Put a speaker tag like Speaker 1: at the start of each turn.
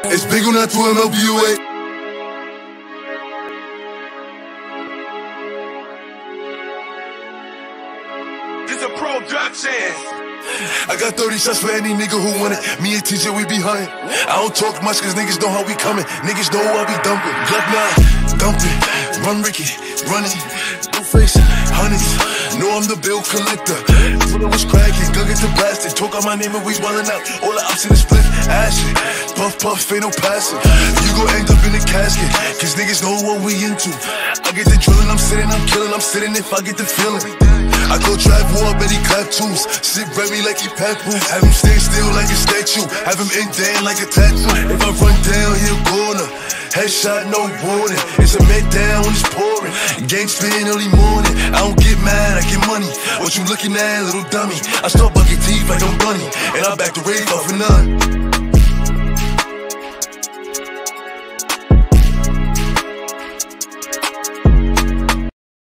Speaker 1: Espígula tu MLBUA.
Speaker 2: It's a production.
Speaker 1: I got 30 shots for any nigga who want it. Me and TJ, we be hunting. I don't talk much cause niggas know how we coming. Niggas know I be dumping. Glock 9, dumping. Run Ricky, running. No face, hundreds. Know I'm the bill collector. When I was cracking, go get the blasted. Talk out my name and we wildin' out. All the ops in the split, ashin'. Puff, puff, ain't no passing. You gon' end up in the casket, cause niggas know what we into. I get the drillin', I'm sitting, I'm killin', I'm sitting if I get the feeling. I go drive war, bet he clap twos. Sit ready like he pack boots. Have him stay still like a statue. Have him indent like a tattoo. If I run down, he'll corner. Headshot, no warning. It's a man down when it's pouring. Gang spin early morning. I don't get mad, I get money. What you looking at, little dummy? I start bucket teeth like I'm bunny. And I back the rave off of none.